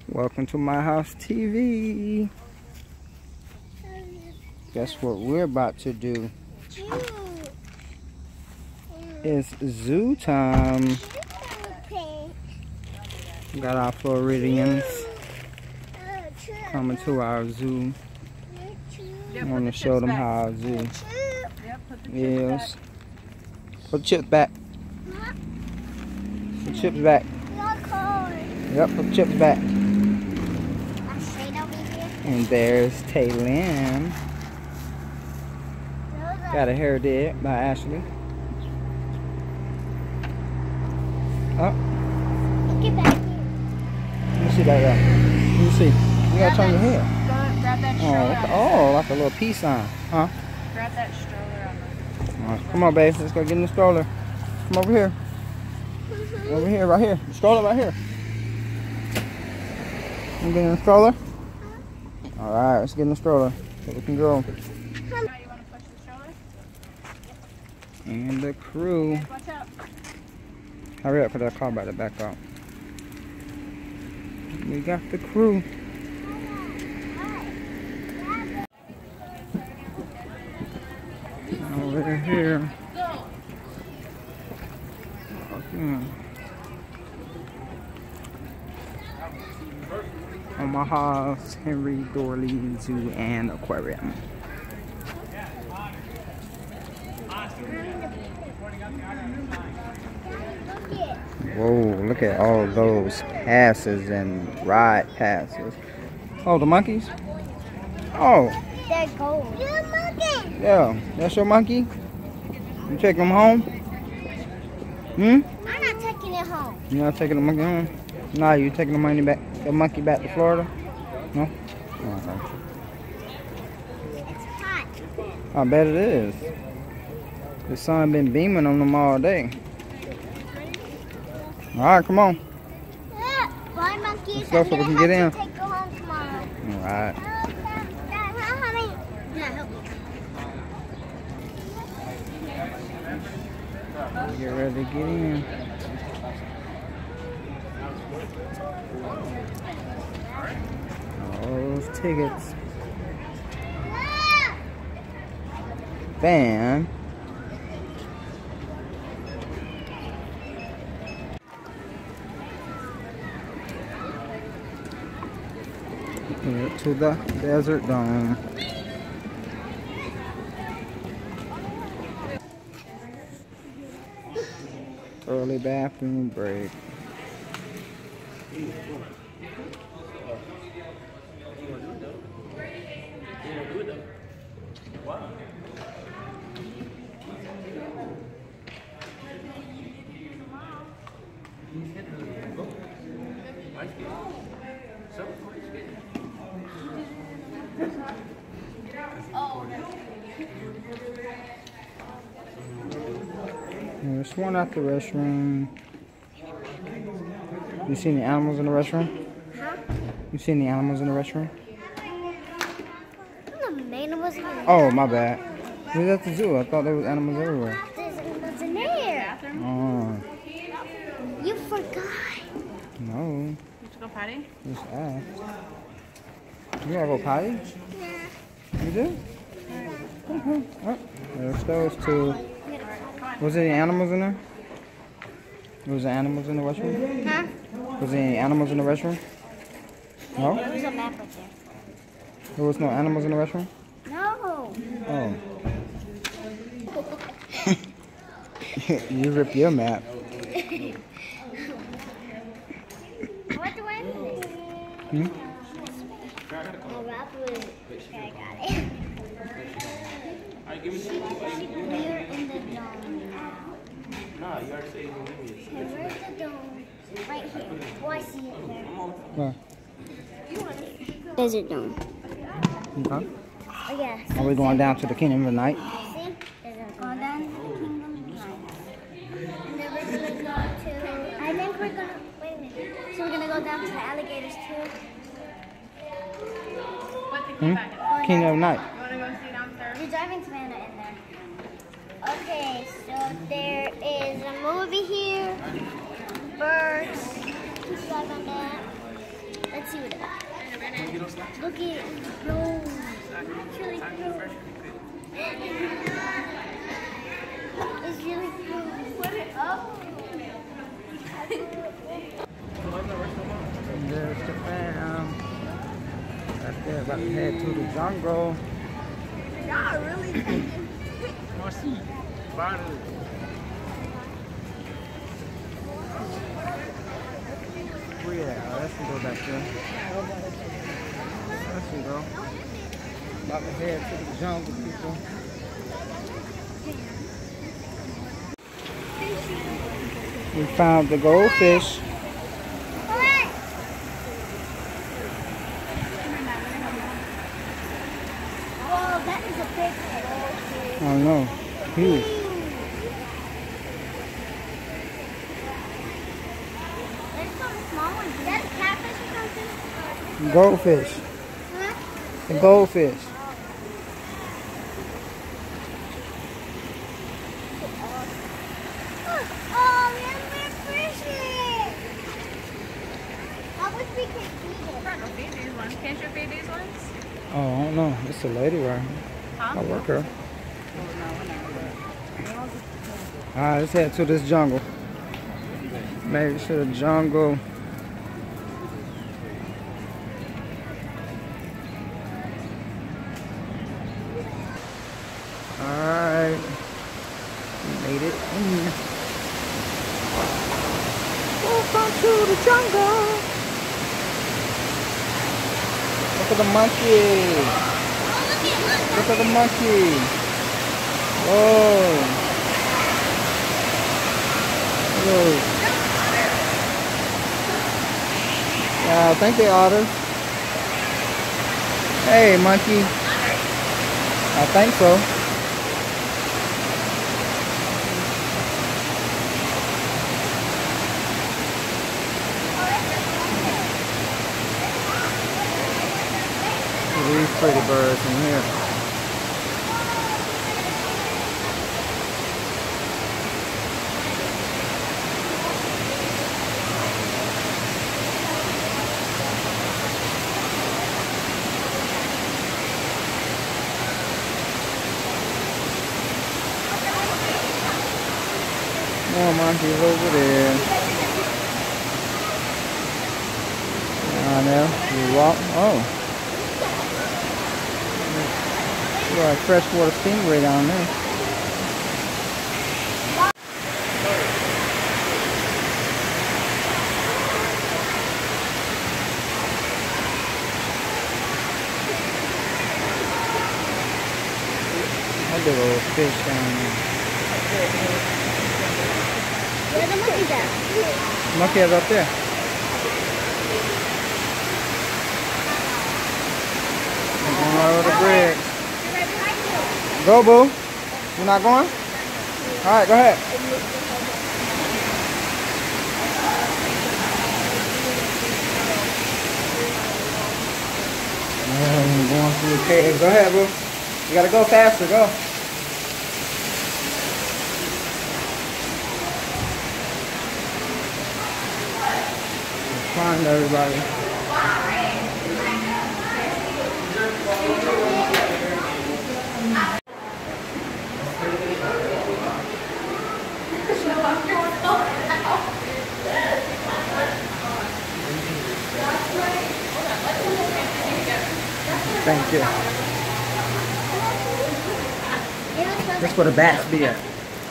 Welcome to my house TV. Guess what we're about to do? It's zoo time. We got our Floridians coming to our zoo. I want to show them how our zoo is. Put the chips back. Put the chips back. Yep, put the chips back. And there's Taylin. Got a hair did by Ashley. Oh. Get back here. Let me see that there. Let me see. You gotta turn your head. Grab that stroller. Oh, like a little peace sign. Huh? Grab that stroller on the... Alright, come on, babe. Let's go get in the stroller. Come over here. Over here, right here. The stroller right here. You get in the stroller? Alright, let's get in the stroller so we can go. You want to push the stroller? And the crew. Watch out. Hurry up, put that car by the back out. We got the crew. Over here. Okay. Omaha's Henry Doorly Zoo and Aquarium. Whoa, look at all those passes and ride passes. Oh, the monkeys? Oh. They're gold. Your monkey. Yeah, that's your monkey? You taking him home? Hmm? I'm not taking it home. You're not taking the monkey home? Nah, you taking the monkey back to Florida? No? Okay. It's hot. I bet it is. The sun been beaming on them all day. Alright, come on. Yeah, bye, monkeys. Let's go so we can get in. Take you home tomorrow. Alright. Get ready to get in. All those tickets. Van. To the Desert Dome. Early bathroom break. There's one at the restroom. You seen the animals in the restroom? Huh? You seen the animals in the restroom? The animals in the... Oh, my bad. We was at the zoo. I thought there was animals everywhere. There's animals in there. Oh. You forgot. No. You have to go potty? Just asked. You gotta go potty? Yeah. You do? Okay. Oh, there's those two. Was there any animals in there? Was there animals in the restroom? Huh? Was there any animals in the restroom? No? There was a map right there. There was no animals in the restroom? No. Oh. You ripped your map. What do I need? Hmm? I'll wrap it. Okay, I got it. We're in the dome. No, you already said you're going to Okay, where's the dome? Right here. Oh, I see it there. Where? Desert Dome. Okay. Oh, yeah. Are we going down to the Kingdom of the Night? See? Desert Dome. Going down to the Kingdom of the Night. And then we're going to go to... I think we're going to... Wait a minute. So we're going to go down to the alligators, too? Hmm? Kingdom of the Night. You're driving Savannah in there. Okay, so there is a movie here. Birds. Drive on that. Let's see Look at it. No. It's really cool. It's really cool. Put it up. And there's the fam. Right there, about to head to the jungle. Y'all really taking Where you at? Oh, let's go back there. Let's go. About to head to the jungle, people. We found the goldfish. Whoa, that is a big goldfish. I don't know. Huge. There's some small ones. Is that a catfish or something? Goldfish. Huh? The goldfish. Oh, we're fishing. I wish we could feed it. I'm not gonna feed these ones. Can't you feed these ones? Oh, I don't know. It's a lady right here. Huh? I work her. Alright, let's head to this jungle. Maybe to the jungle. Alright. We made it in. Welcome to the jungle. Look at the monkey. Look at the monkey. Whoa. Whoa. Yeah, I think they otters. Hey, monkey. I think so. These pretty birds in here. More monkeys over there. Down there, you walk. Oh. Got a freshwater stingray down there. That big old fish down there. Where the monkeys at? Monkey is up there. Going right over the bridge. Go, boo. You're not going? All right, go ahead. I'm going through the cave. Go ahead, boo. You gotta go faster. Go. Find everybody. Thank you. That's where the bats be at.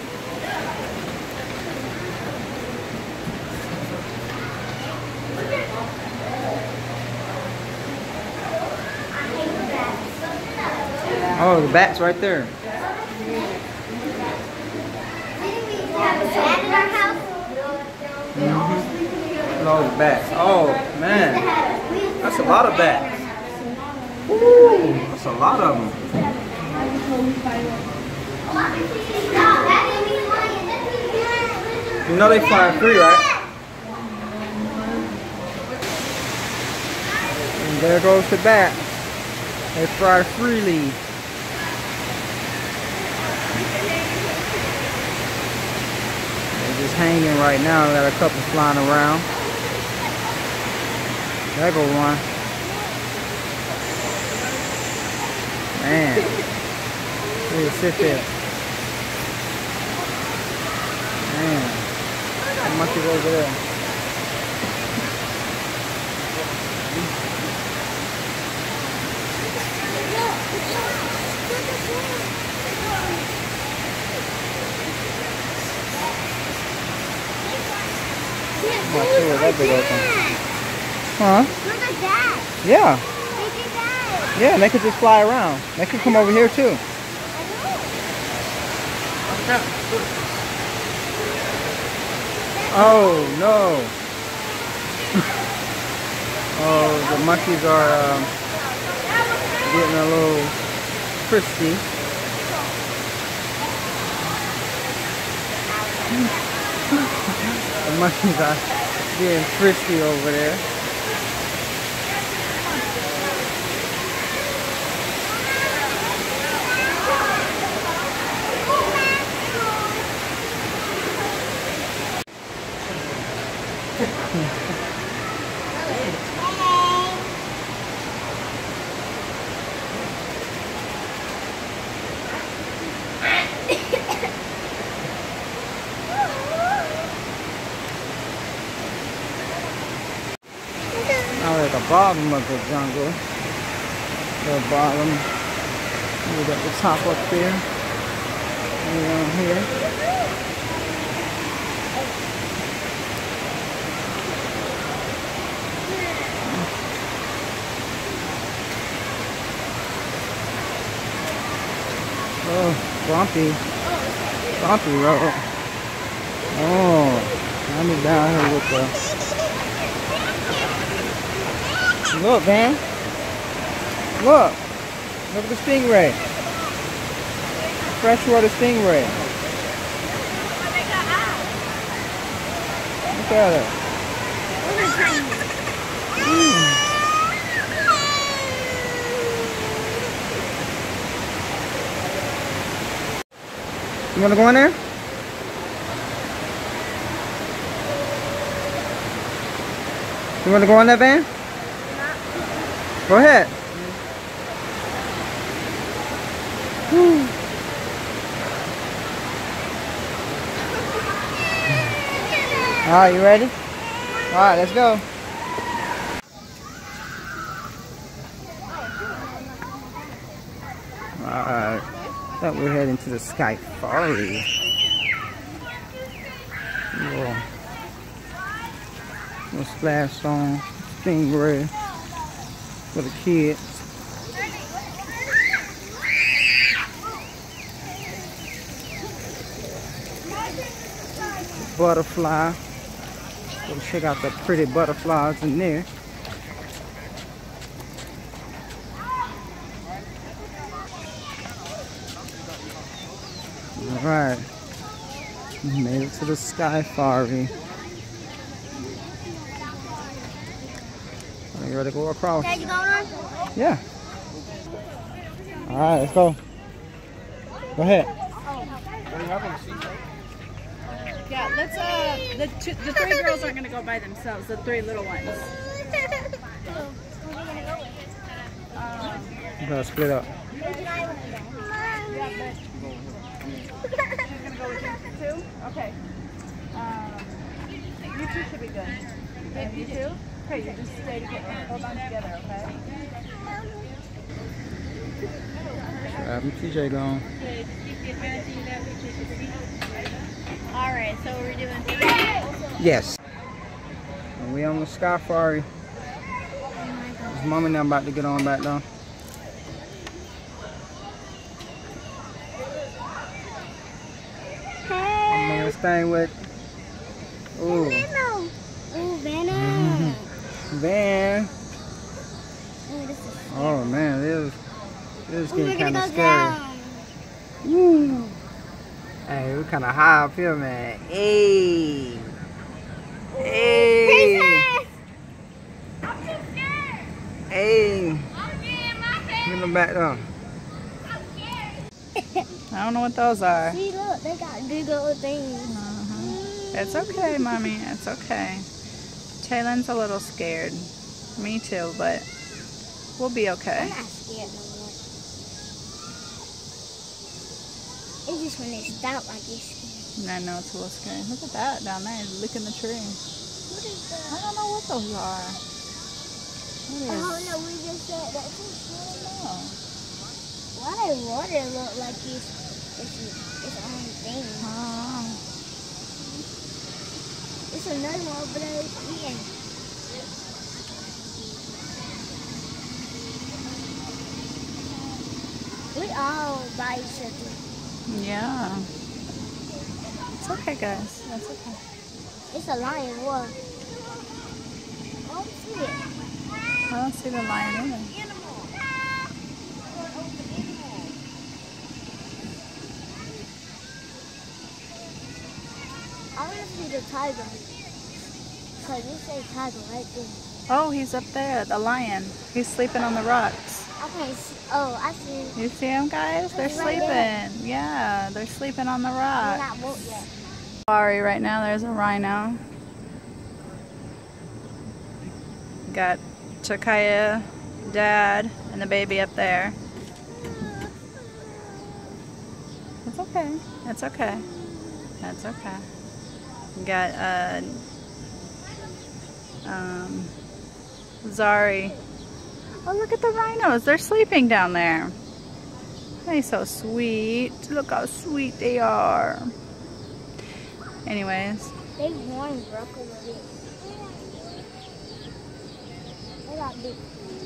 Oh, the bat's right there. Didn't we have a bat in our house? No, the bats. Oh, man. That's a lot of bats. Ooh, that's a lot of them. You know they fly free, right? And there goes the bat. They fly freely. They're just hanging right now. Got a couple flying around. There go one. Man. We'll sit there. Man. The monkey's over there. I'm not sure that big open. Huh? Look at that. Yeah. Look at that. Yeah, and they could just fly around. They could come over here too. Oh no. Oh, the monkeys are getting a little frisky. The monkeys are getting frisky over there. Now we're at the bottom of the jungle. The bottom. We got the top up there. And down here. Oh, bumpy. Bumpy road. Oh, I'm down here with the... Look, man. Look. Look at the stingray. Freshwater stingray. Look at it. You want to go in there? You want to go in that van? Go ahead. Alright, you ready? Alright, let's go. Alright. Thought we were heading to the Skyfari. Little splash on stingray for the kids. Butterfly. Go check out the pretty butterflies in there. Alright. Made it to the Skyfari. Are you ready to go across? Dad, you going on? Yeah. Alright, let's go. Go ahead. Yeah, let's the three girls aren't gonna go by themselves. The three little ones. You gotta split up. Yeah, but she's gonna go with you too. Okay. You two should be good. Yeah, you two. Okay, you just stay together. Hold on together, okay? Having TJ gone. Alright, so we're doing three. Yes. And we on the Skyfari. His mom and them about to get on back down. I'm doing this thing with. Ooh. Venom. Ooh, Venom. Van. Ooh, this is Oh man, this is Ooh, getting we're gonna kind of go scary. down. Woo. Hey, we're kind of high up here, man. Hey. Hey. Princess! I'm too scared. Hey. I'm getting my face. Get them back down. I'm scared. I don't know what those are. See, look, they got big old things. It's okay, Mommy. It's okay. Taylin's a little scared. Me too, but we'll be I'm okay. not scared no more. It's just when they stop, I get scared. I know it's a little scary. Look at that down there, licking the tree. What is that? I don't know what those are. What is? Oh no, we just said that. Oh. Why does water look like its own thing? Oh. It's another one over there eating. We all by each other. Yeah. It's okay, guys. That's okay. It's a lion. What? I don't see it. I don't see the lion either. I want to see the tiger. Because it says tiger right there. Oh, he's up there, the lion. He's sleeping on the rocks. I can't see. Oh, I see. You see him, guys? They're He's right there. sleeping. Yeah, they're sleeping on the They're rocks. not woke yet. Sorry, right now there's a rhino. Got Chakaya, Dad, and the baby up there. It's okay. It's okay. That's okay. Got Zari. Oh, look at the rhinos. They're sleeping down there. They're so sweet. Look how sweet they are. Anyways. They horns broke a little bit. They got big.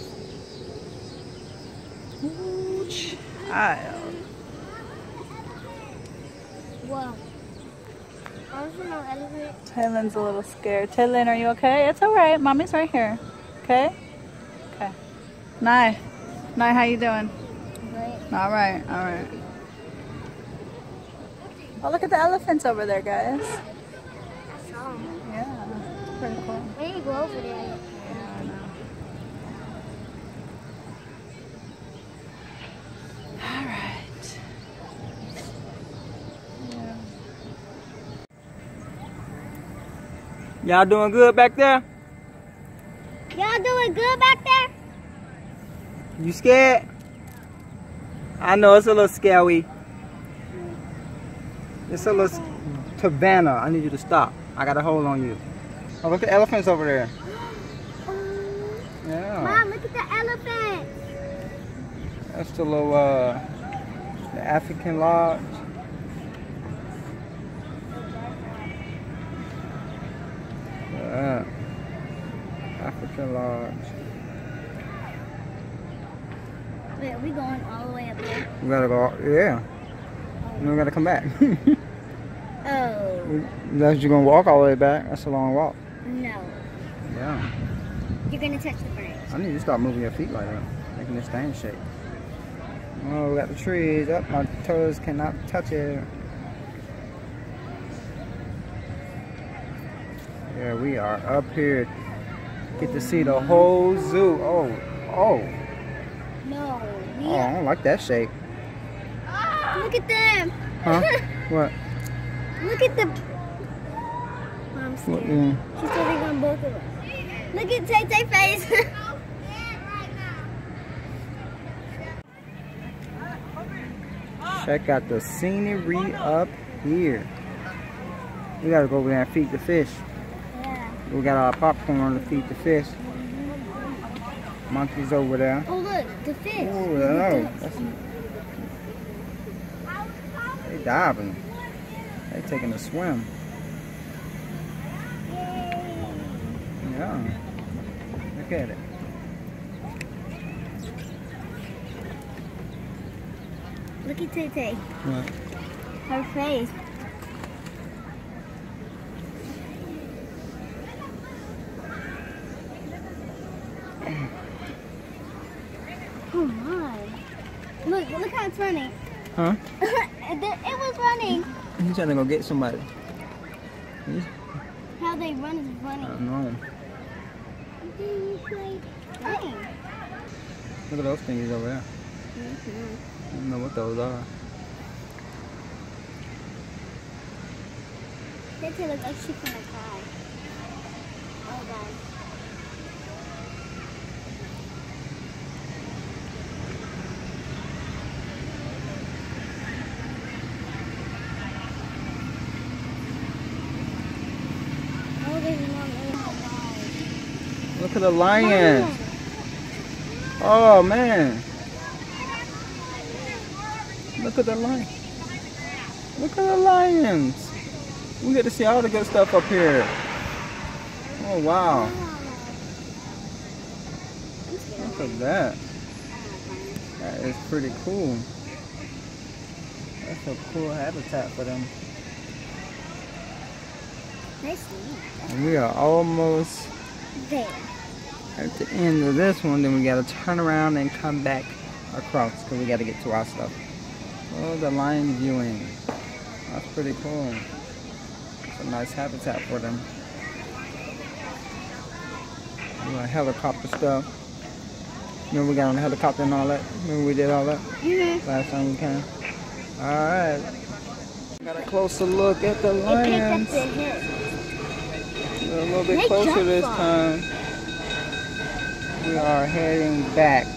Ooh, child. Whoa. There's no elevator. Taylin's a little scared. Taylin, are you okay? It's alright. Mommy's right here. Okay? Okay. Nye. Nye, how you doing? Great. Alright, alright. Oh, look at the elephants over there, guys. I saw them. Yeah. Pretty cool. We need to go over there. Yeah, I know. Alright. Yeah. Y'all doing good back there? Y'all doing good back there? You scared? I know it's a little scary. It's a little... Savannah, I need you to stop. I got a hold on you. Oh, look at elephants over there. Yeah. Mom, look at the elephant. That's the little, the African lodge. Yeah. African lodge. Wait, are we going all the way up there? We gotta go, yeah. And we gotta come back. Oh. Unless you're gonna walk all the way back. That's a long walk. No. Yeah. You're going to touch the branch. I need you to stop moving your feet like that. Making this thing shake. Oh, we got the trees. Up, my toes cannot touch it. Yeah, we are up here. Get to see the whole zoo. Oh, oh. No. Oh, I don't like that shake. Look at them. Huh? What? Look at the... Mom's What? scared. Yeah. She's sitting on both of us. Look at Tay-Tay face. Check out the scenery up here. We gotta go over there and feed the fish. Yeah. We got our popcorn to feed the fish. Monkeys over there. Oh, look. The fish. Oh, no. They diving. They taking a swim. Yeah. Look at it. Look at Tay-Tay. What? Her face. Oh my. Look how it's running. Huh? It was running. He's trying to go get somebody. How they run is I running. don't know. Dang. Look at those things over there. I don't know what those are. Tay-Tay looks like she's gonna cry. Oh god. Look at the lions. Oh man. Look at the lion. Look at the lions. We get to see all the good stuff up here. Oh wow. Look at that. That is pretty cool. That's a cool habitat for them. Nice to meet And we are almost there. at the end of this one. Then we gotta turn around and come back across because we gotta get to our stuff. Oh, the lion viewing. That's pretty cool. It's a nice habitat for them. Helicopter stuff. Remember we got on the helicopter and all that? Remember we did all that? Last time we came? Alright. Got a closer look at the lions. We're a little bit closer this time. We are heading back.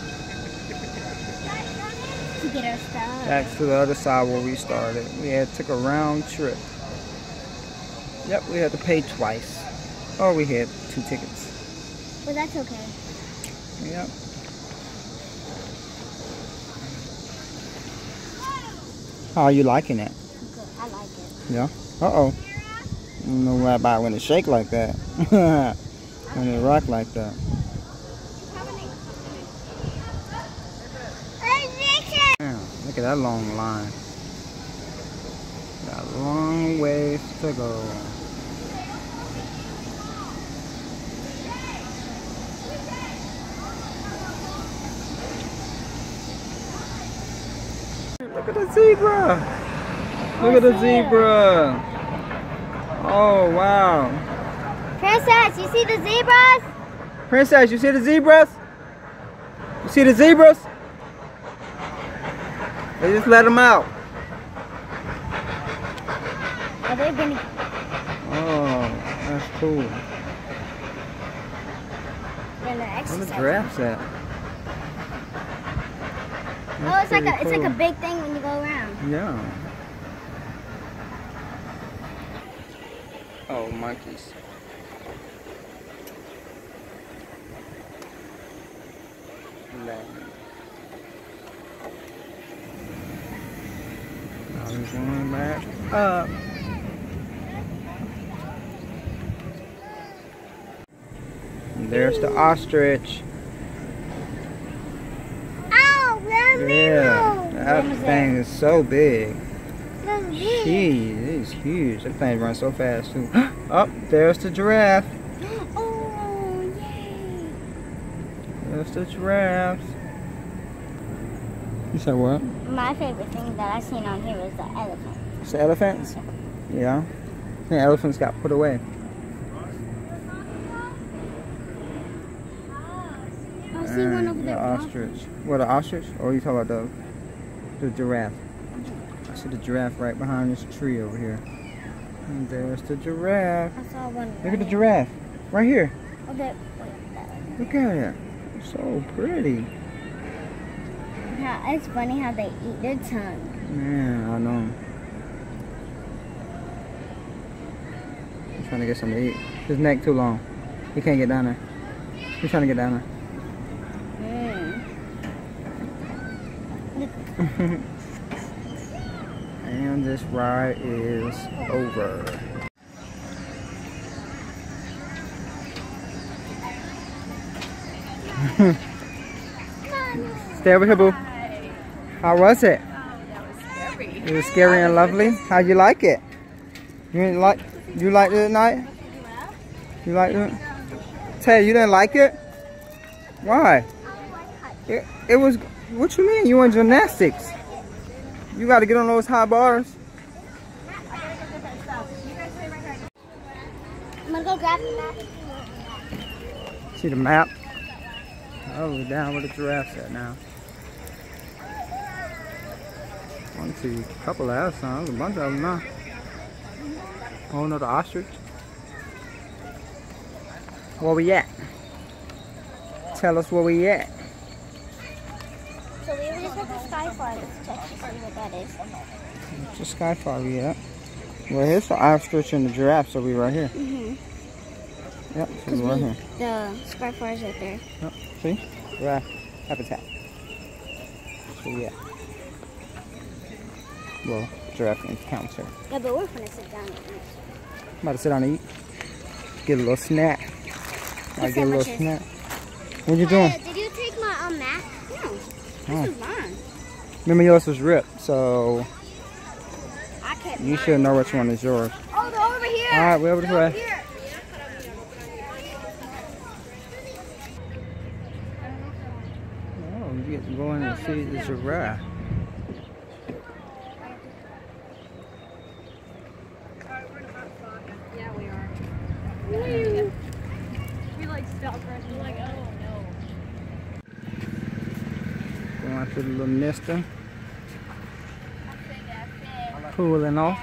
To get our stuff. Back to the other side where we started. We took a round trip. Yep, we had to pay twice. Oh, we had 2 tickets. Well, that's okay. Yep. How are you liking it? Good. I like it. Yeah. Uh-oh. I don't know what about when it shake like that. When it rock like that. Damn, look at that long line. Got a long ways to go. Look at the zebra! Look at the zebra! Oh, wow. Princess, you see the zebras? Princess, you see the zebras? You see the zebras? They just let them out. Oh, they've been... Oh, that's cool. They're gonna Where exercise. the giraffes at? Oh, it's like a big thing when you go around. Yeah. Oh, monkeys. Now we're going back up. And there's the ostrich. Oh, Yeah, that thing is so big. That's big. Jeez, it's huge. That thing runs so fast too. Oh, there's the giraffe. Oh, yay. There's the giraffes. You said what? My favorite thing that I've seen on here is the elephant. It's the elephants? Yeah. The elephants got put away. I see one over And the there. ostrich. What, the ostrich? Or are you talking about the giraffe? I see the giraffe right behind this tree over here. And there's the giraffe. I saw one. Look at the giraffe. Right here. Oh, wait, that one. Look at it. It's so pretty. It's funny how they eat their tongue. Man, I know. He's trying to get something to eat. His neck too long. He can't get down there. He's trying to get down there. And this ride is over. Stay over here, boo. How was it? It was scary and lovely. How'd you like it? You liked it at night? You liked it? Ted, you didn't like it? Why? It was, what you mean? You in gymnastics. You gotta get on those high bars. I'm gonna go grab the map. See the map? Oh, we're down where the giraffes at now. One, two, a couple last time. There's a bunch of them now. Oh, another ostrich. Where we at? Tell us where we at. So we were just at the Skyfly. Let's check to see what that is. It's a Skyfly we at. Well, here's the ostrich and the giraffe, so we right here. Yep, Because right here. the scarf bar is right there. Yep, see? Giraffe habitat. So yeah. Well, giraffe encounter. Yeah, but we're gonna sit down and eat. I'm about to sit down and eat. Get a little snack. I get a little snack. What you doing? Did you take my mat? No. This is mine. Remember yours was ripped, so I kept you mine. should know which one is yours. Oh, they're over here. All right, we're over this way. Here. Oh, you get to go in and see the giraffe. Yeah, we are. We like stopped right. We're like, oh no. Going out to the little nester. Cooling off.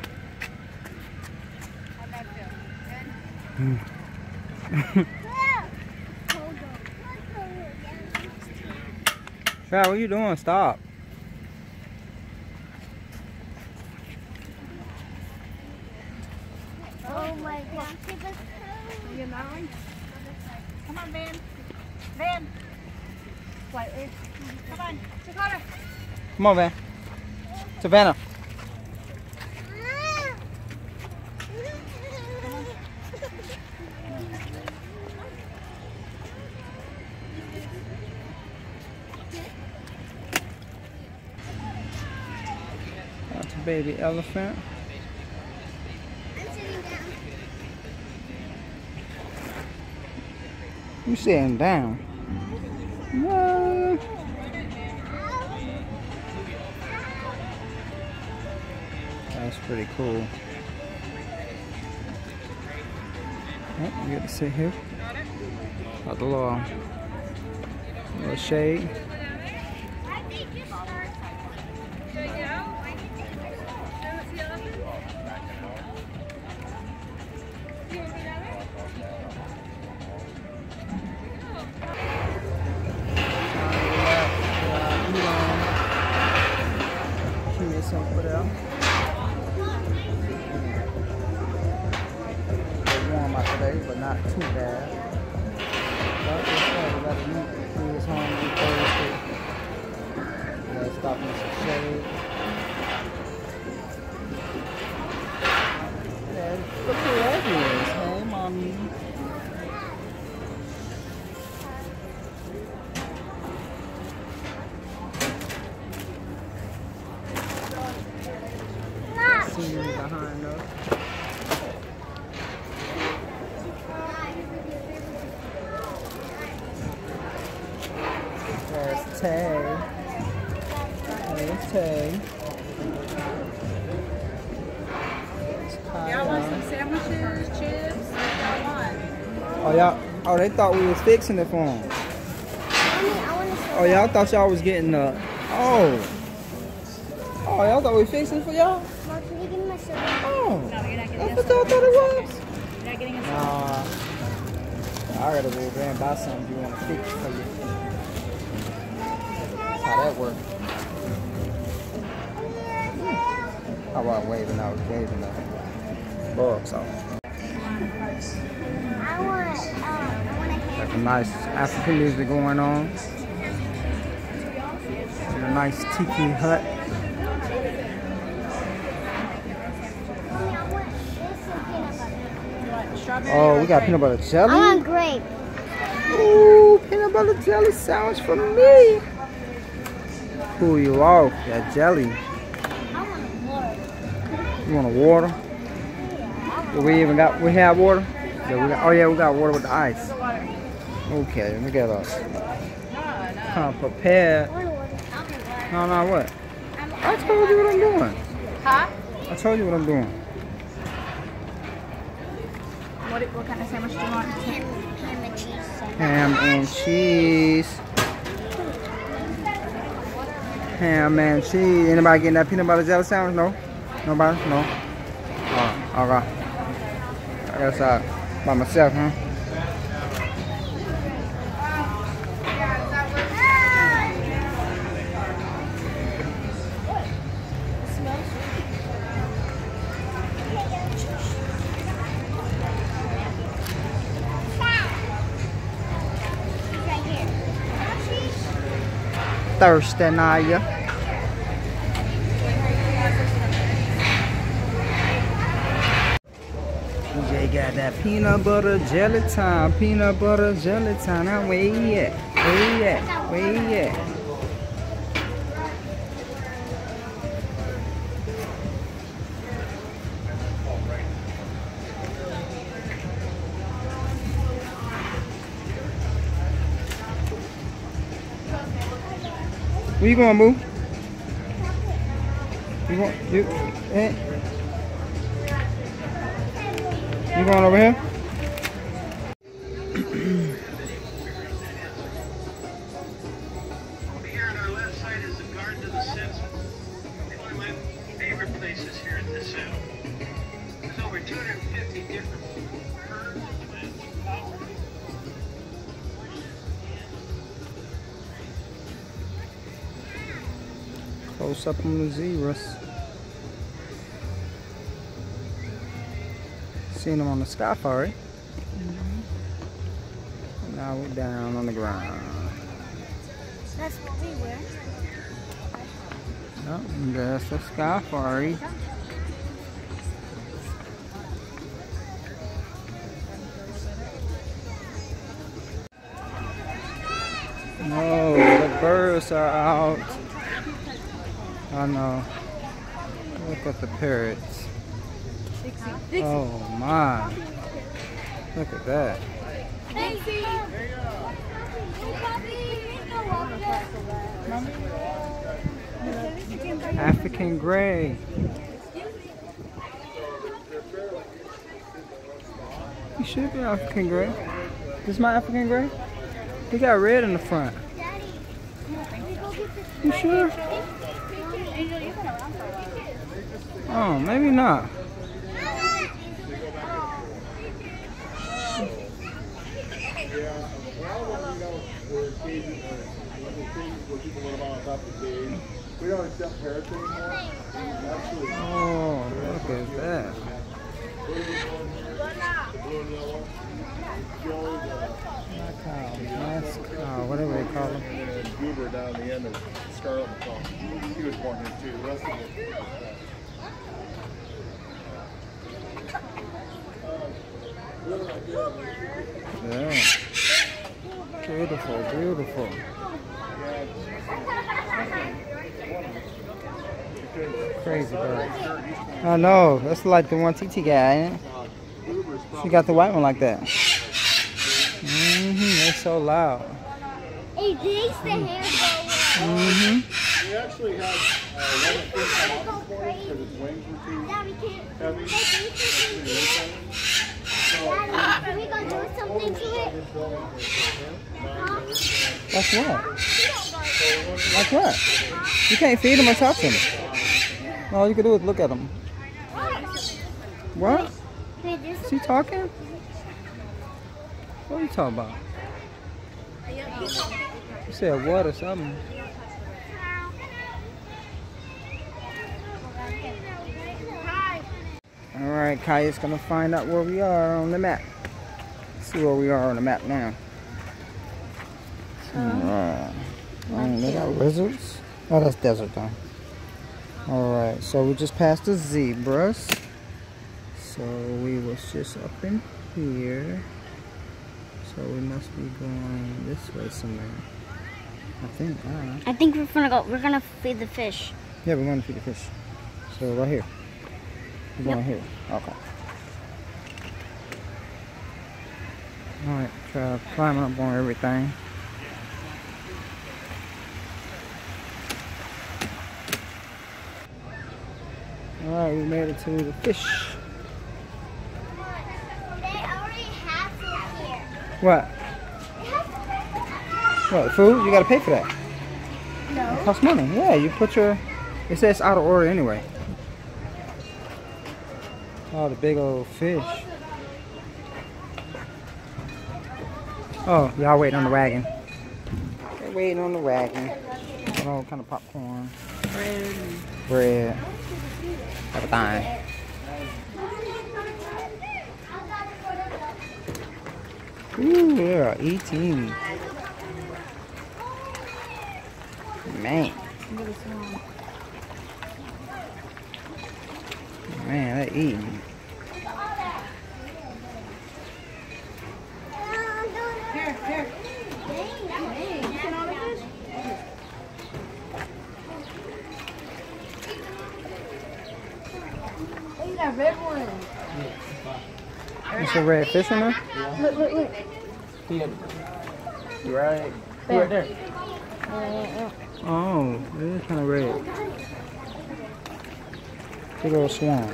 Chad, what you doing? Stop. Oh my gosh. You in that one? Come on, Van. Van. Slightly. Come on. Dakota. Come on, Van. Savannah. That's a baby elephant. You sitting down? What? That's pretty cool. Oh, you get to sit here. Got the little shade. Over there. It's warm out today, but not too bad. But it's fun. We got to eat. He was hungry Thursday. We got to stop in some shade. Yeah, look who that is. Hey, mommy. Scenery behind us. There's Tay. There's Tay. Y'all want some sandwiches, chips? What y'all want? Oh, y'all. Oh, they thought we was fixing it for them. Oh, y'all thought y'all was getting the. Oh. Oh, y'all thought we was fixing it for y'all? Mom, can you give me my soda? Oh. No, you're not getting That's this. what y'all thought it was? You're not getting a Nah. I gotta go over and buy something you want to fix for you. That's how that works. How about waving out, waving the bugs off? I want a Got hand. some nice African music going on. And a nice tiki hut. I want this and peanut butter. You want strawberry? Oh, we got peanut butter I jelly. want grape. Ooh, peanut butter jelly sandwich for me. Cool you off, that jelly. I want water. You want a water? Do we even got, we have water? Yeah, we got, oh yeah, we got water with the ice. Okay, look at us. Prepared. I want water. No, what? I told you what I'm doing. Huh? I told you what I'm doing. What kind of sandwich do you want? Ham and cheese. Ham and cheese. Ham and cheese. Anybody getting that peanut butter jelly sandwich? No? Nobody? No? Oh, okay. I guess by myself, huh? thirsty, Naya. DJ got that peanut butter jelly time. Peanut butter jelly time. Now where you at? Where you at? Where you at? Where you going, boo? You going over here? Here on our left side is the Garden of the Senses. It's one of my favorite places here in the zoo. There's over 250 different birds, plants, flowers. Close up on the zebras. Seen them on the safari. Now we're down on the ground. That's what we were. Oh, that's the safari. No, the birds are out. I know. Look at the parrots. Oh my. Look at that. African gray. You should be African gray. This is my African gray? He got red in the front. You sure? Oh, maybe not. We don't accept parrots anymore. Oh, look at that. Mascow, whatever they call them. And Goober down the end of Scarlet Macaw. He was born here too. The rest of it. Yeah. Beautiful, beautiful. Crazy bird. I know. That's like the one TT got, ain't it? She got the white one like that. They're so loud. It makes the hair go We actually had one of the first come off this morning because his wings were too Daddy, can heavy. Daddy, we gonna do something to it? Like what? Like what? You can't feed them or touch them. All you can do is look at them. What? Wait, this Is he talking? What are you talking about? You said what or something? Alright, Kaya's gonna find out where we are on the map. Let's see where we are on the map now. They got lizards. Oh, that's desert though. Alright, so we just passed the zebras. So we was just up in here. So we must be going this way somewhere. I think. I don't know. I think we're gonna feed the fish. Yeah, we're going to feed the fish. So right here. We're going here. Okay. Alright, try climbing up on everything. Alright, we made it to the fish. They already have food here. What? What, food? You gotta pay for that. No. It costs money. Yeah, you put your... It says out of order anyway. Oh, the big old fish. Oh, y'all waiting on the wagon. They're waiting on the wagon. All kind of popcorn. Bread. Everything. Ooh, yeah, eating. Man. Man, they're eating. Here, here. Hey, you can all the fish? Hey, that red one. It's a red fish in there? Look, look, look. Right. Right there. Oh, it is kind of red. Big old swan.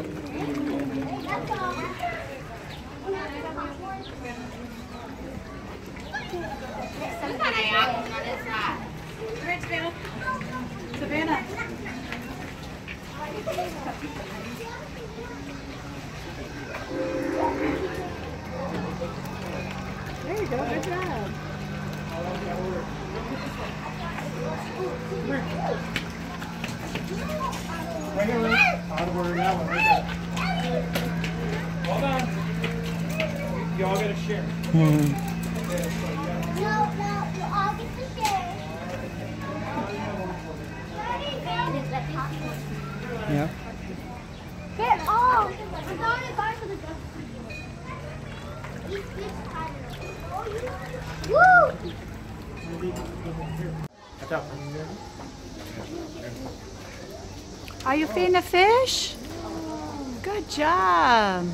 Savannah. There you go. Good job. Right here, Rick. Out of order now. Right there. Hold on. Y'all gotta share. No, you all get to share. Yeah. Get off! We're going to buy for the dog. Eat this time. Woo! Are you feeding the fish? Good job.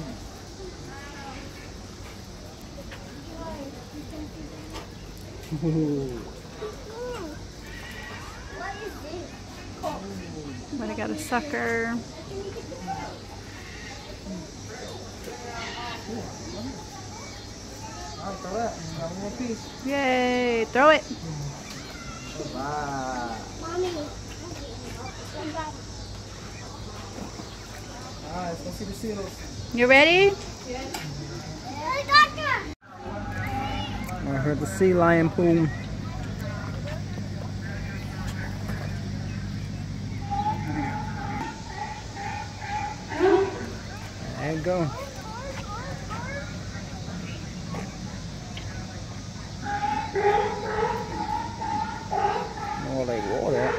What is this? But I got a sucker. Yay, throw it. Mommy. Alright, let's go see the seals. You ready? I heard the sea lion pool. There you go. More like water.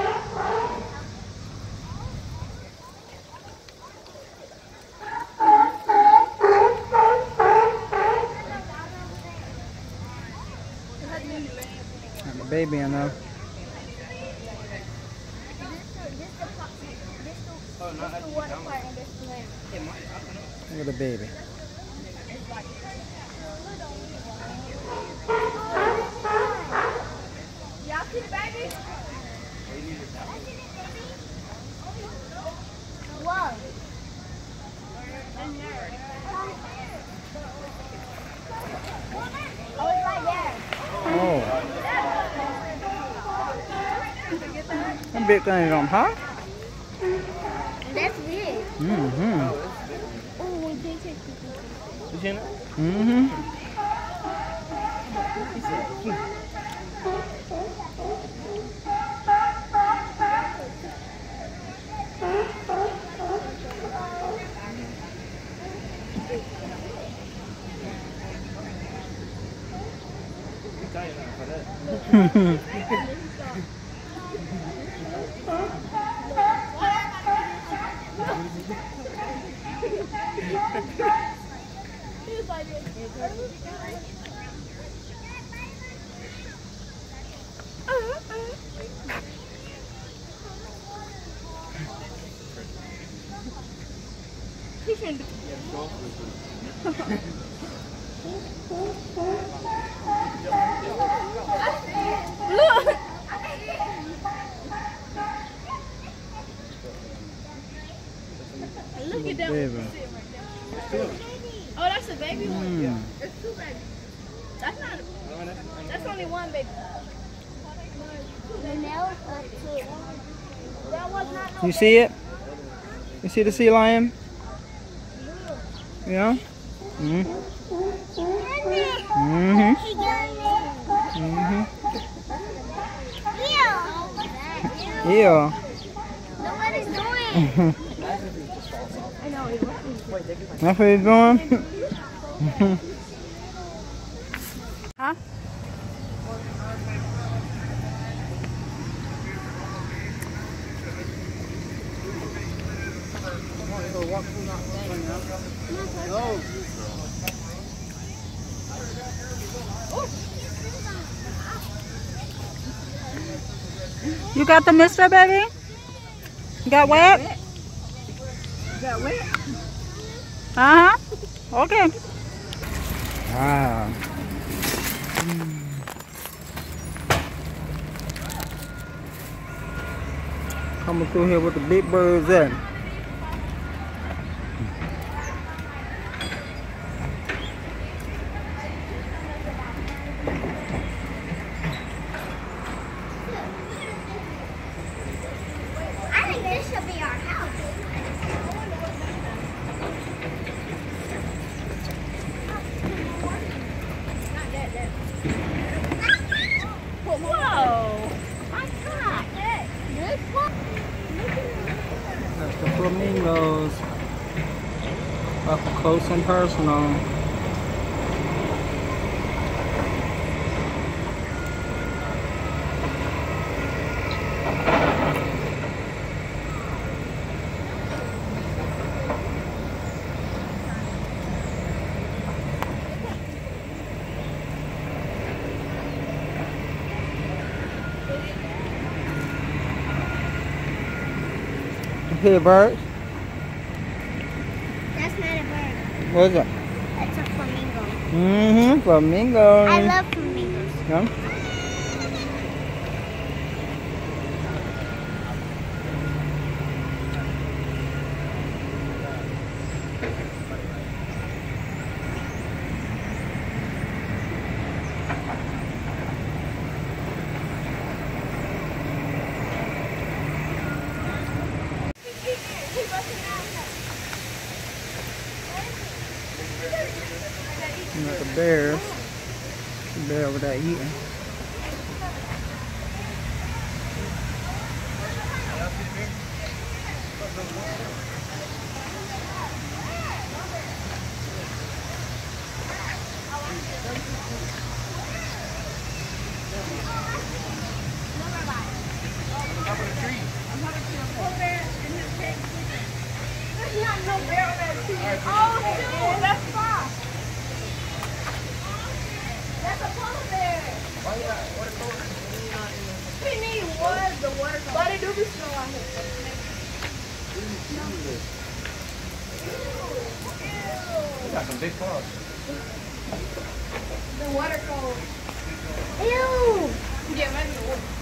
And the baby in there. Look at the baby. Y'all see the baby? Whoa. Oh, it's right there. Oh. That big thing is on hot. That's big. Mm-hmm. Oh, we did take it. Mm-hmm. Look at that Baby. one. Oh, that's a baby one. Mm. There's two babies. That's not. That's only one baby. The nails are two. That was not no You see it? You see the sea lion? Yeah? Mm-hmm. Mm-hmm. Mm-hmm. Yeah. Nobody's doing. That's where he's going? Huh? You got the mister, baby? You got wet? Got wet? Uh-huh. Okay. Wow. Coming through here with the big birds at. I think this should be our house. That's the flamingos. Up close and personal. Here, birds. That's not a bird. What is it? That's a flamingo. Mm-hmm. Flamingos. I love flamingos. Yeah. You got the bears. The bear over there eating. But it do be snow out here. Got some big claws. The water cold. Ew! Yeah, maybe the water.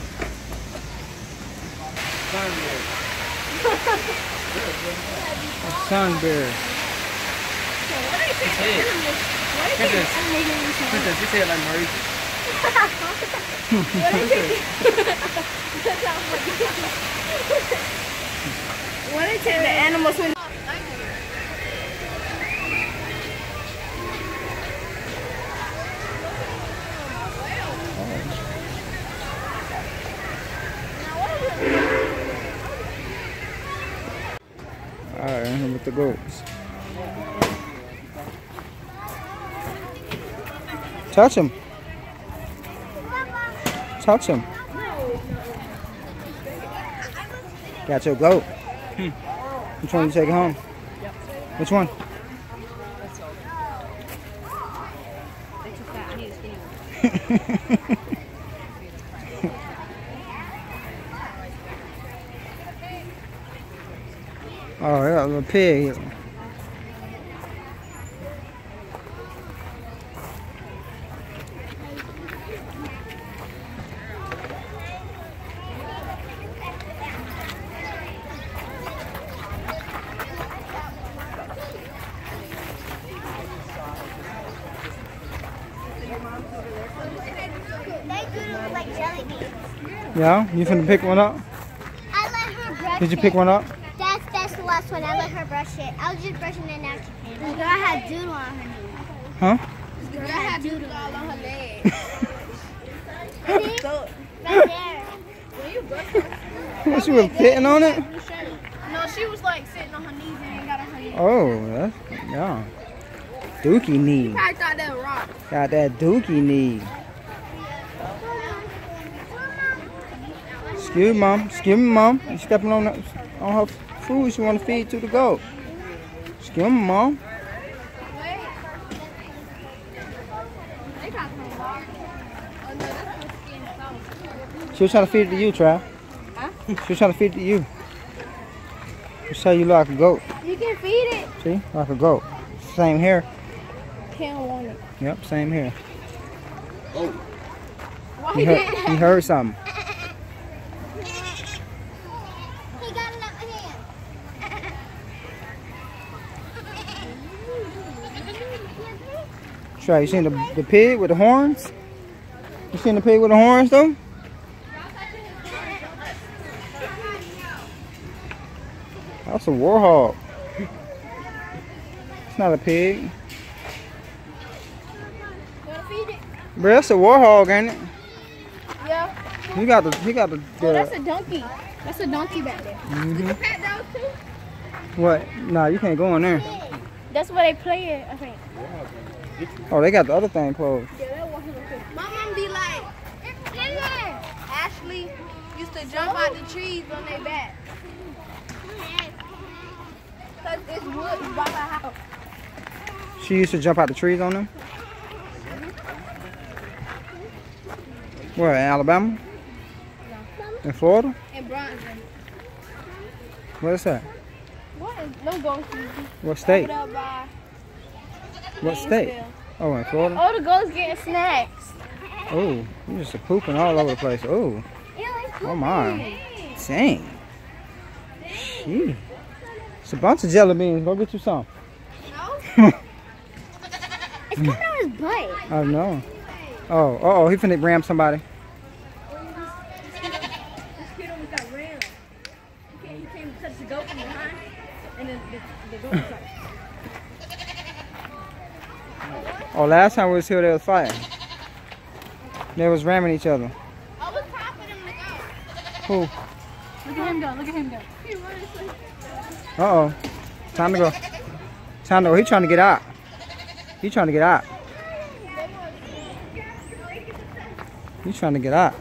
Sun bear. Princess, you say it like Marie. What is it? The animals when Alright, I'm here with the goats. Touch him. Touch him. Got your goat. Which one you take home? Which one? Oh, I got a little pig here. They do look like jelly beans. Yeah? You finna pick one up? I let her brush Did you pick one up? That's the last one. I let her brush it. I was just brushing it now. This girl had doodle on her knee. Huh? This girl had doodle all on her leg. See? Right there. What, she was pitting on it? no, she was like sitting on her knees and ain't got on her knees. Oh, that's, yeah. Dookie knee. I thought that was rock. Got that dookie knee. Excuse me, mom. You stepping on her food she want to feed to the goat. Give him, Mom. She was trying to feed it to you, Trav. Huh? She was trying to feed it to you. Just how you look like a goat. You can feed it. See? Like a goat. Same here. Can't want it. Yep, same here. Oh. Why He heard something. He got it up hand. Trav, you seen the pig with the horns? You seen the pig with the horns though? That's a warhog. It's not a pig. You want to feed it? Bro, that's a warhog, ain't it? Yeah. He got the Oh, that's a donkey. That's a donkey back there. We can pet those too. What? Nah, you can't go in there. That's where they play it, I think. Oh, they got the other thing closed. Yeah, that one. My mom be like, Ashley used to jump out the trees on their back. Cause it's wood by her house. She used to jump out the trees on them? Where, in Alabama? In Florida? In Bronson. What is that? What is no ghosts? What state? Over there by What state? Gainesville. Oh, in Florida? Oh, the ghosts getting snacks. Oh, you just pooping all over the place. Oh, oh my. Dang. Gee. It's a bunch of jelly beans. Go get you some. No? It's coming out his butt. I know. Oh, uh-oh, he finna ram somebody. This kid almost got rammed. He came to touch the goat from behind, and then the goat was like, Oh, last time we was here, they was fighting. They was ramming each other. I was popping him to Who? go. look at him go, look at him go. Uh-oh. Time to go. Time to go. He trying to get out. He trying to get out. He's trying to get out.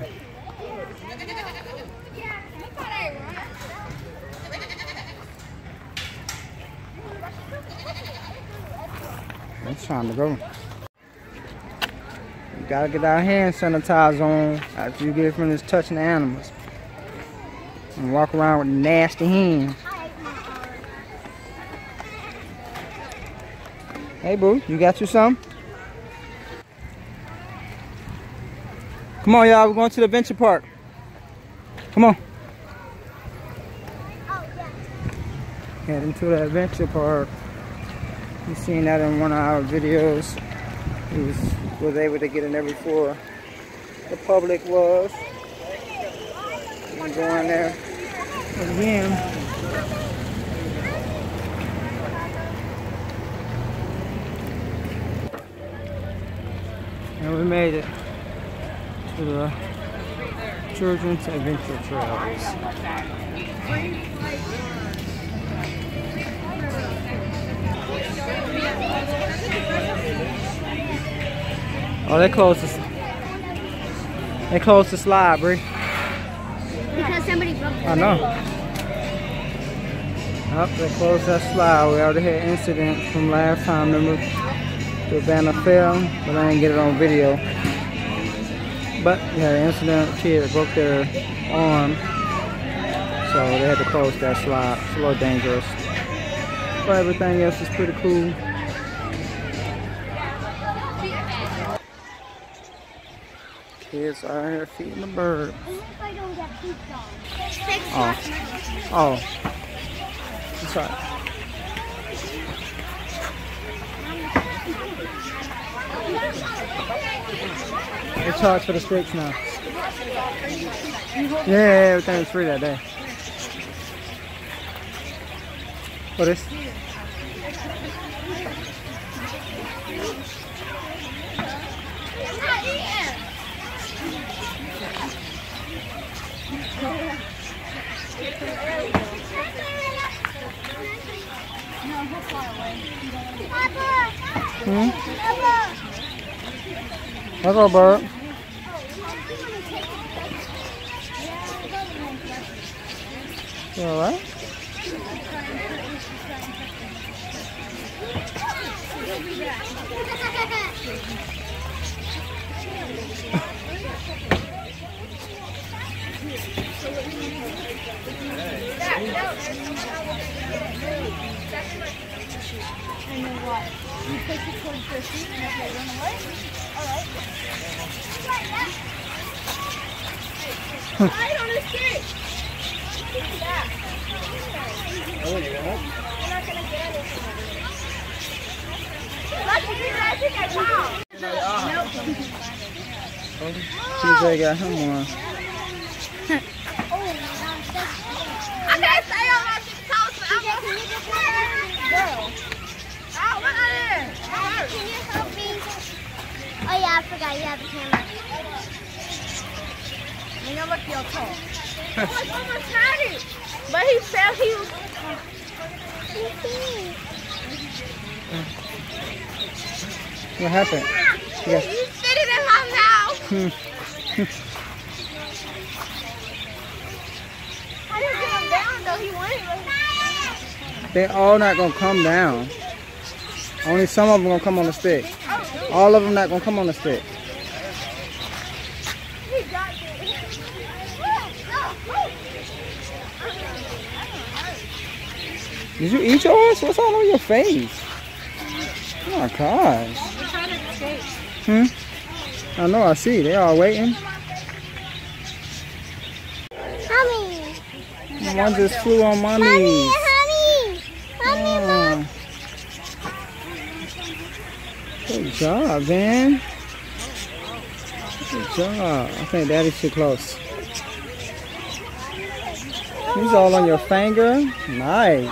He's trying to go. You gotta get our hand sanitizer on after you get finished touching the animals. And walk around with nasty hands. Hey boo, you got you some? Come on y'all, we're going to the adventure park. Come on. Heading to the adventure park. You've seen that in one of our videos. We was able to get in there before the public was. We're going there again. And we made it to the Children's Adventure Trails. Oh, they closed the slide, Bree. Because somebody broke it. I know. Yep, they closed that slide. We already had an incident from last time, remember? The banner fell, but I didn't get it on video. But we had an incident, a kid broke their arm, so they had to close that slide. It's a little dangerous. But everything else is pretty cool. Kids are here feeding the bird. I don't get pooped on. Oh. Oh. That's right. They charge for the steaks now. Yeah, everything was free that day. What is? Hmm? Hello, bird. You alright? And then what? You push it towards their feet and if they run away? Alright. Right on the stick! Look at that. Oh, you want? You're not gonna get anything. Lucky, I think I found. TJ got him one. I can't stay on my toes, but I'm gonna girl. Oh, look at it. Can you help me? Oh yeah, I forgot you have the camera. You know, look, your toe. I almost had it. But he felt he was... What happened? You spit it in my mouth. I didn't get him down though. He wanted it. They all not gonna come down. Only some of them gonna come on the stick. All of them not gonna come on the stick. He got it. Did you eat yours? What's all on your face? Oh my gosh. We're trying to escape. I know, I see. They all waiting. Mommy. One just flew on my knees. Honey. Mommy, Good job, Van. Good job. I think Daddy's too close. He's all on your finger. Nice.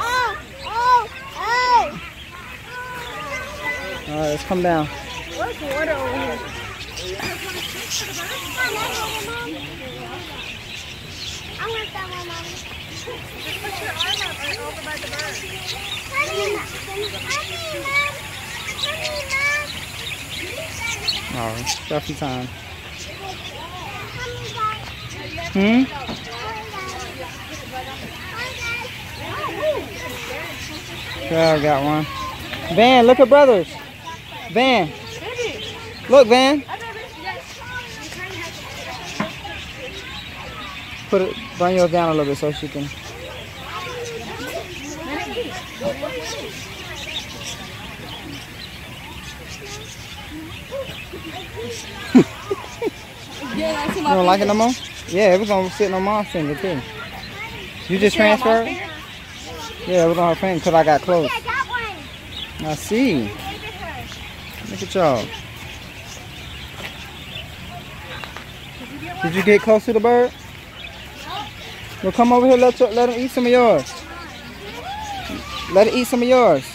All right, let's come down. What's water over here? I want that one, Mommy. Just put your arm up and over by the bird. Oh, stuffy time. Yeah, I got one. Van, look at brothers. Van. Look, Van. Put it, bring yours down a little bit so she can. You don't like it no more? Yeah, it was gonna sit on my finger too. You just transferred? Yeah, it was on her finger because I got close. I got one. I see. Look at y'all. Did you get close to the bird? Well, come over here. Let him eat some of yours. Let it eat some of yours.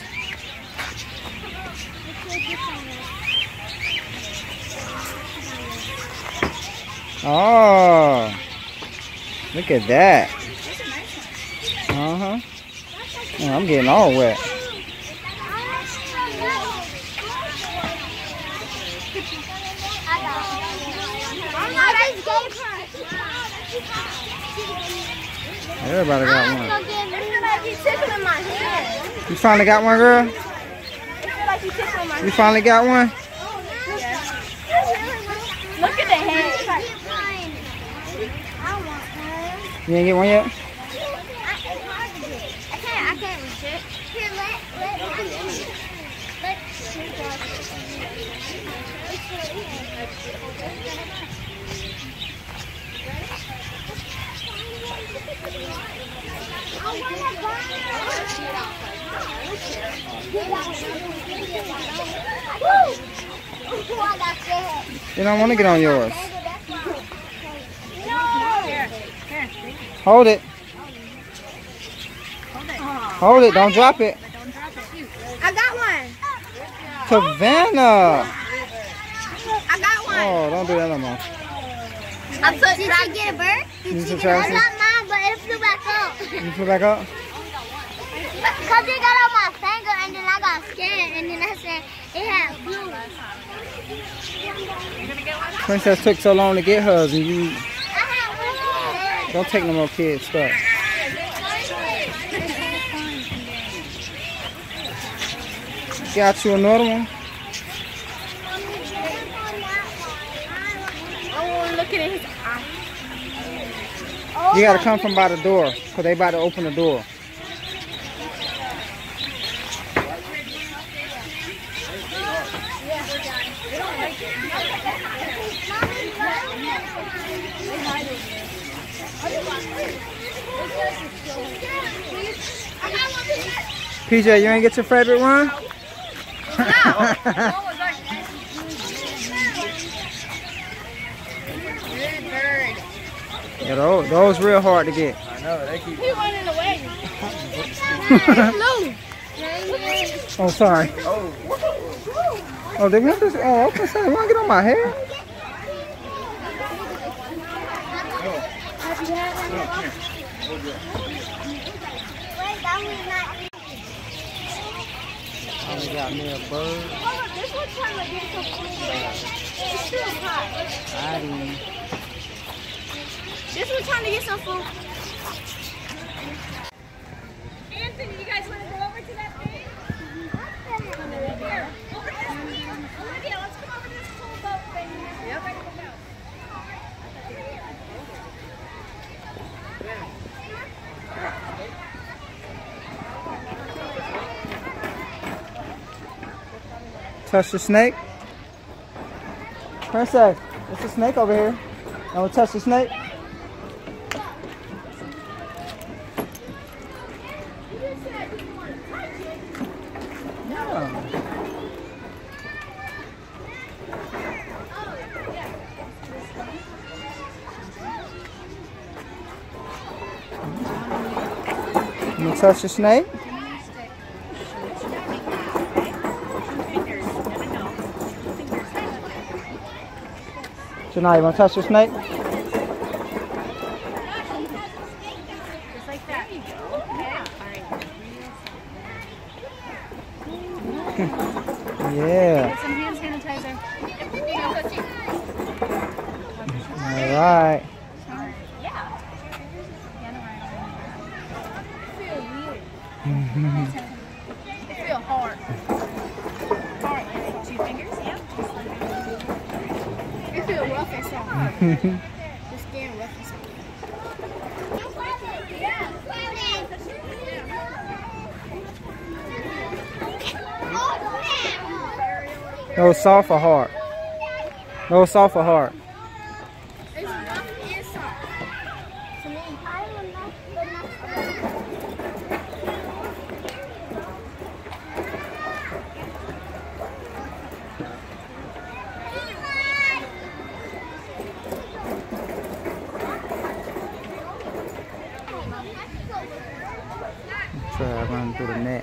Oh, look at that. Uh-huh. Oh, I'm getting all wet. Everybody got one. You finally got one, girl? You finally got one? Look at the hand. You ain't get one yet? I can't reach it. Here, You don't want to get on yours. Hold it. Hold it. Don't drop it. I got one. Savannah. I got one. Oh, don't do that no more. Did you get a bird? You some I Travis? got mine, but it flew back up. You flew back up? Because it got on my finger and then I got scared and then I said it had flu. Princess took so long to get hers and you I had one. don't take no more kids stuff. Got you another one. I want to look at his eye. You gotta come from by the door, cause they about to open the door. PJ, you ain't get your favorite one? Yeah, those real hard to get. I know, they keep. He running away. Oh, sorry. Oh. Oh, they want this? Oh, okay, sorry. Want to get on my hair? Oh, they got me a bird. This one's trying to get some food. It's still hot. This one's trying to get some food. Anthony, you guys want to go over to that thing? Here. Over this thing. Olivia, let's come over to this cool boat thing. Yep. Touch the snake. Princess, there's a snake over here. I want to touch the snake. You want to touch the snake? Janai, you want to touch the snake? Just like that. There you go. Okay. Yeah. Get some hand sanitizer. All right. Yeah. It feels hard. Hard. 2 fingers, yep. Just like that. It feels rough and soft. The skin rough and soft. Those soft or hard? Those soft or hard? It's rough and soft. To me, I don't know. Try to run through the net.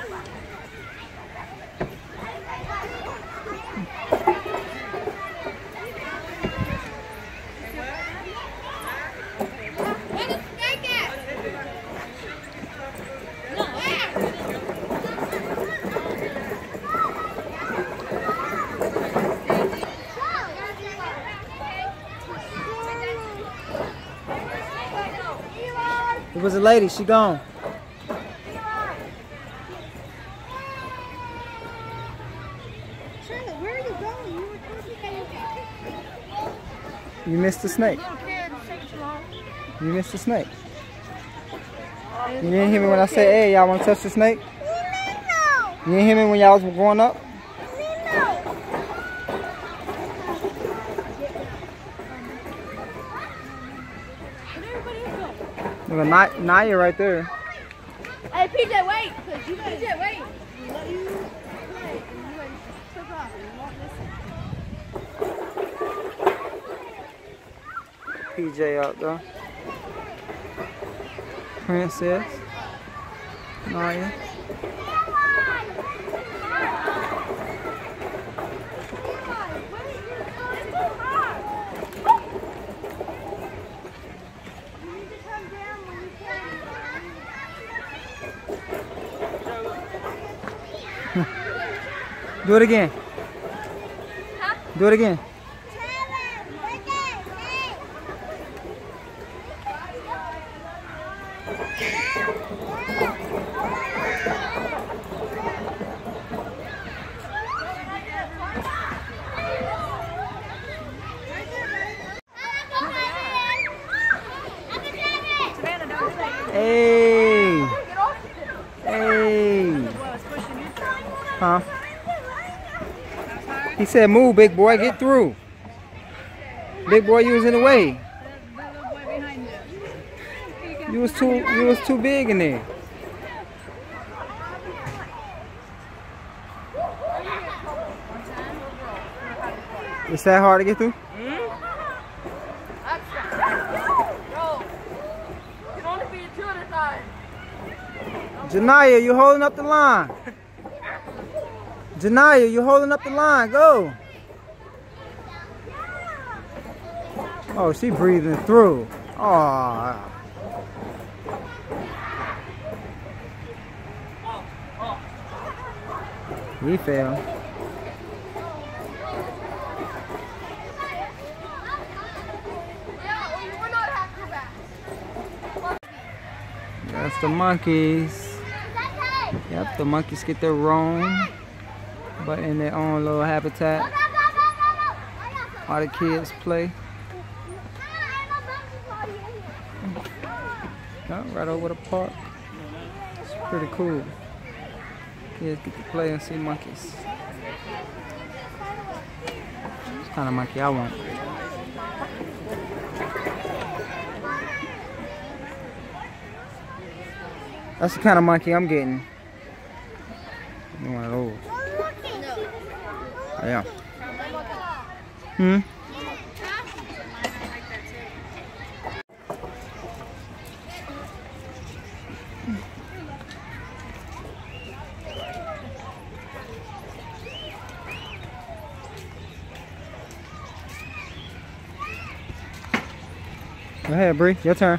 It was a lady, she gone. Charlotte, where are you going? You were supposed to You missed the snake. little kid, take too long. You missed the snake. You didn't hear me when I said, hey, y'all want to touch the snake? You didn't hear me when y'all was going up? There's a Naya right there. Hey, PJ, wait. PJ, wait. Let you play. You ready? Took off. You won't listen. PJ out there. Princess. Naya. Do it again. Huh? Do it again. Hey. Hey. Huh? He said, move, big boy, get through. Big boy, you was in the way. You was too big in there. Is that hard to get through? Janaya, you holding up the line. Janaya, you holding up the line. Go. Oh, she breathing through. Oh. He fell. That's the monkeys. Yep, the monkeys get their roam, but in their own little habitat. All the kids play. Yep, right over the park. It's pretty cool. Kids get to play and see monkeys. It's the kind of monkey I want. That's the kind of monkey I'm getting. One of those. Yeah. Hmm? Go ahead, Bree. Your turn.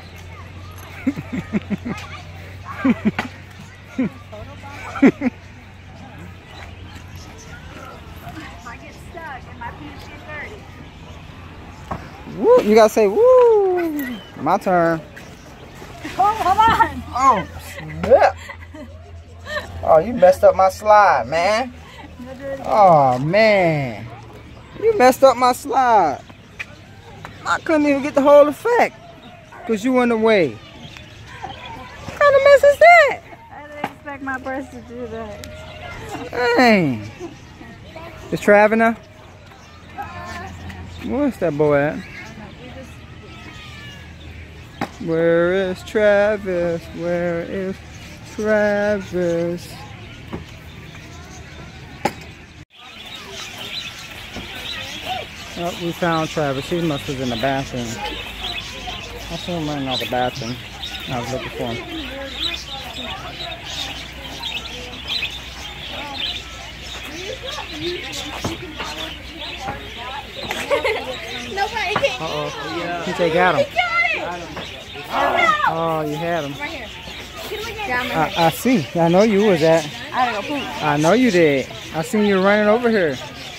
Woo, you gotta say woo. My turn. Oh, hold on. Oh, snap. Oh, you messed up my slide, man. Oh, man. You messed up my slide. I couldn't even get the whole effect because you in the way. What kind of mess is that? I didn't expect my purse to do that. Dang. Is Travis now? Where's that boy at? Where is Travis? Where is Travis? Oh, we found Travis. He must have been in the bathroom. I saw him running out the bathroom. I was looking for him. Uh-oh. He take got him. Oh, you had him. I see. I know you was at. I gotta go poop. I know you did. I seen you running over here.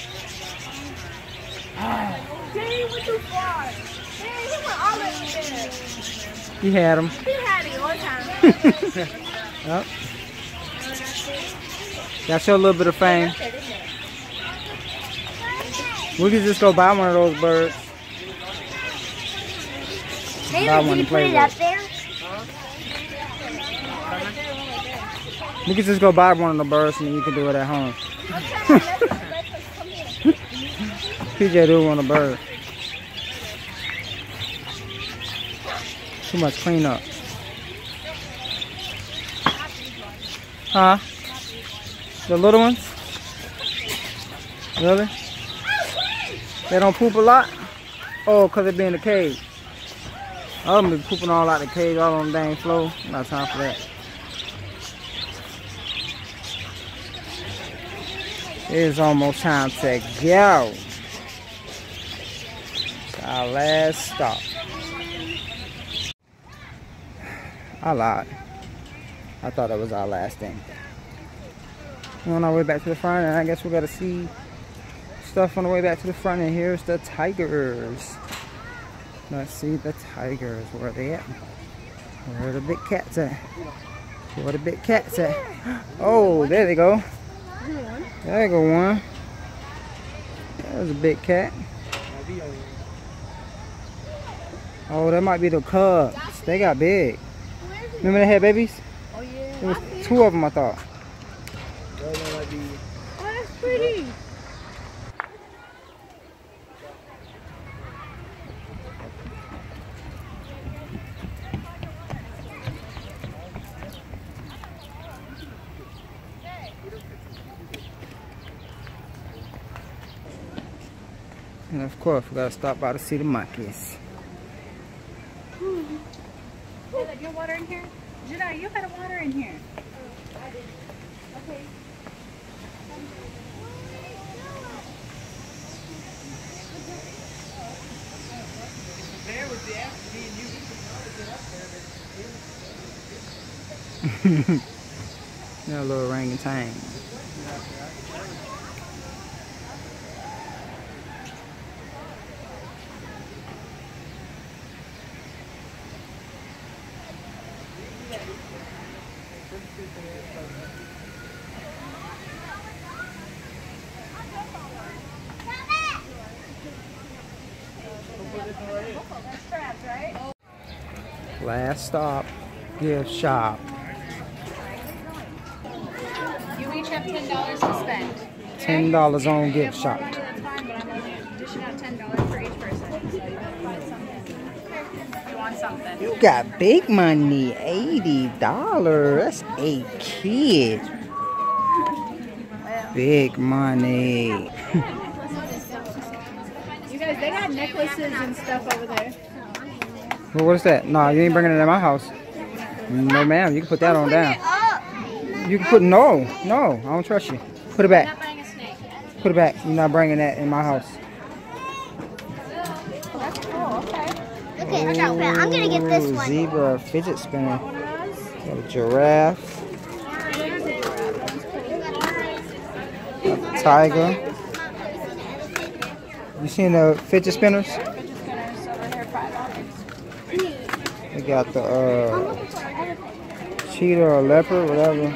Dang, went too far. Dang, he went all the way there. You had him. He had it one time. Yep. Got you a little bit of fame. We could just go buy one of those birds. Buy one to play with. We could just go buy one of the birds and then you can do it at home. PJ do want a bird. Too much cleanup. Huh? The little ones? Really? They don't poop a lot? Oh, because they be in the cage. I'm gonna be pooping all out the cage, all on the dang floor. Not time for that. It is almost time to go. It's our last stop. I lied. I thought it was our last thing. We're on our way back to the front, and I guess we gotta see stuff on the way back to the front. And here's the tigers. Let's see the tigers. Where are they at? Where are the big cats at? Where are the big cats at? Oh, there they go. There you go one. There's a big cat. Oh, that might be the cubs. They got big. Remember they had babies? Oh yeah. There was 2 of them, I thought. Oh, that's pretty. And of course, we gotta stop by to see the monkeys. Caleb, you water in here? Judah, you got water in here. Okay. That little orangutan. Last stop, gift shop. You each have $10 to spend. $10 on gift shop. That's fine, but I'm only dishing out $10 for each person. So you gotta buy something. You want something? You got big money, $80. That's a kid. Big money. You guys, they got necklaces and stuff over there. Well, what is that? No, you ain't bringing it in my house. No, ma'am. You can put that on down. You can put no. I don't trust you. Put it back. I'm not buying a snake. Put it back. You're not bringing that in my house. That's cool. Okay. Okay, I'm gonna get this one. Zebra fidget spinner. Got a giraffe. Got the tiger. You seen the fidget spinners? Fidget spinners over here, $5. We got the cheetah or leopard, whatever.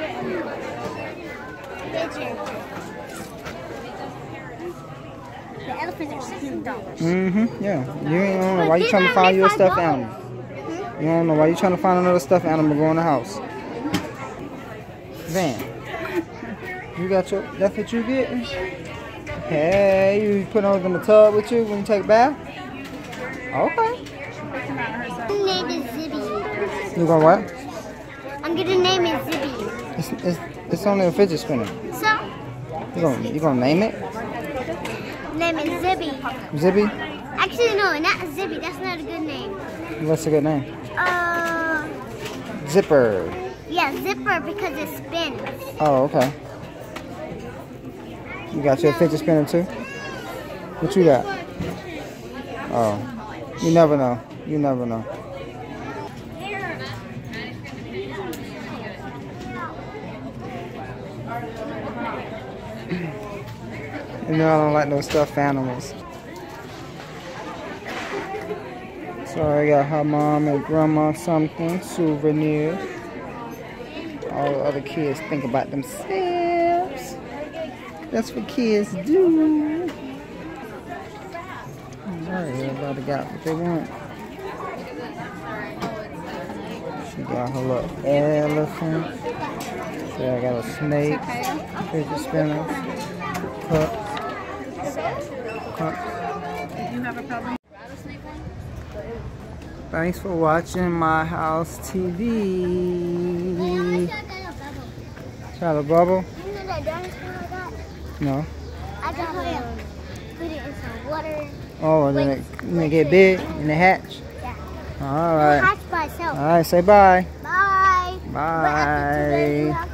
The elephants are $6. Yeah. You ain't know why you trying to find your stuffed animal. You don't know why you trying to find another stuffed animal to go in the house. Van, you got your, that's what you getting? Hey, you put those in the tub with you when you take a bath? Okay. My name is Zibby. You gonna what? I'm gonna name it Zibby. It's only a fidget spinner. So, You gonna name it? name is Zibby. Zibby? Actually, no, not Zibby. That's not a good name. What's a good name? Zipper. Yeah, Zipper because it spins. Oh, okay. You got your fidget spinner too? What you got? Oh, you never know. You never know. You know I don't like no stuffed animals. So I got her mom and grandma something, souvenirs. All the other kids think about themselves. That's what kids do. Alright, everybody got what they want. She got her little elephant. So I got a snake, fidget spinner, cups. Did you have a problem? Thanks for watching My House TV. Try the bubble? You know that dinosaur I got? No. I got put it in some water. Oh, and then it get big and it hatch? Yeah. Alright. It hatched by itself. Alright, say bye. Bye. Bye.